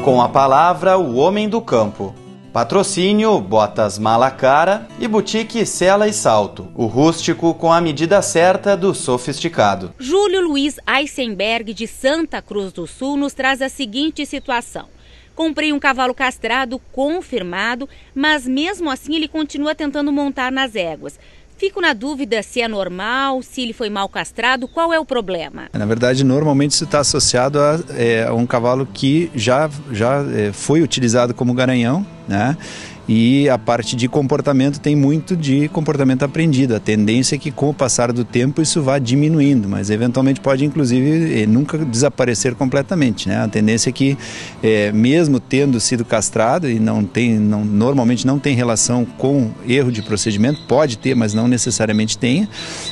Com a palavra, o homem do campo. Patrocínio, Botas Malacara e Boutique Sela e Salto. O rústico com a medida certa do sofisticado. Júlio Luiz Eisenberg, de Santa Cruz do Sul, nos traz a seguinte situação. Comprei um cavalo castrado confirmado, mas mesmo assim ele continua tentando montar nas éguas. Fico na dúvida se é normal, se ele foi mal castrado, qual é o problema? Na verdade, normalmente isso está associado a um cavalo que já foi utilizado como garanhão, né? E a parte de comportamento tem muito de comportamento aprendido. A tendência é que com o passar do tempo isso vá diminuindo, mas eventualmente pode inclusive nunca desaparecer completamente, né? A tendência é que mesmo tendo sido castrado e normalmente não tem relação com erro de procedimento, pode ter, mas não necessariamente tenha.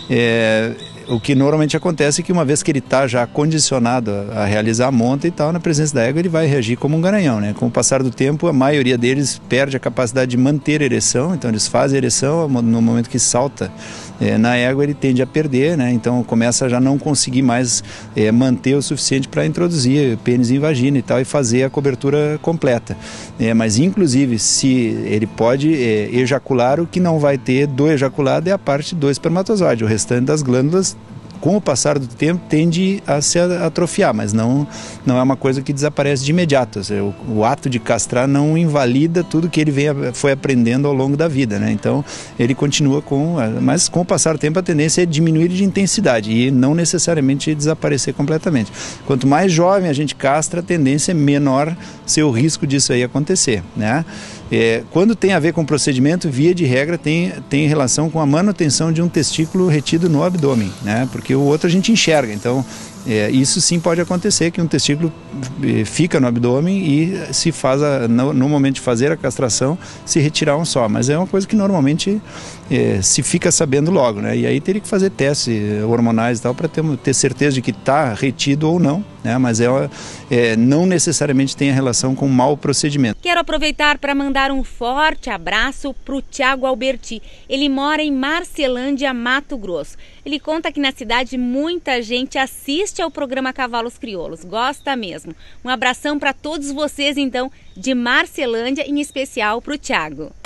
O que normalmente acontece é que uma vez que ele está já condicionado a realizar a monta e tal, na presença da égua ele vai reagir como um garanhão, né? Com o passar do tempo, a maioria deles perde a capacidade de manter a ereção, então eles fazem a ereção, no momento que salta na égua ele tende a perder, né? Então começa a já não conseguir mais manter o suficiente para introduzir pênis em vagina e tal e fazer a cobertura completa. Mas inclusive se ele pode ejacular, o que não vai ter do ejaculado é a parte do espermatozoide, o restante das glândulas com o passar do tempo tende a se atrofiar, mas não é uma coisa que desaparece de imediato. O ato de castrar não invalida tudo que ele foi aprendendo ao longo da vida, né? Então ele continua mas com o passar do tempo a tendência é diminuir de intensidade e não necessariamente desaparecer completamente. Quanto mais jovem a gente castra, a tendência é menor ser o risco disso aí acontecer, né? Quando tem a ver com procedimento, via de regra tem relação com a manutenção de um testículo retido no abdômen, né? Porque o outro a gente enxerga, então isso sim pode acontecer, que um testículo fica no abdômen e se faz, no momento de fazer a castração, se retirar um só, mas é uma coisa que normalmente se fica sabendo logo, né? E aí teria que fazer testes hormonais e tal para ter certeza de que está retido ou não, né? Mas não necessariamente tem a relação com mau procedimento. Quero aproveitar para mandar um forte abraço para o Thiago Alberti. Ele mora em Marcelândia, Mato Grosso. Ele conta que na cidade muita gente assiste ao programa Cavalos Crioulos, gosta mesmo. Um abração para todos vocês então de Marcelândia, em especial para o Thiago.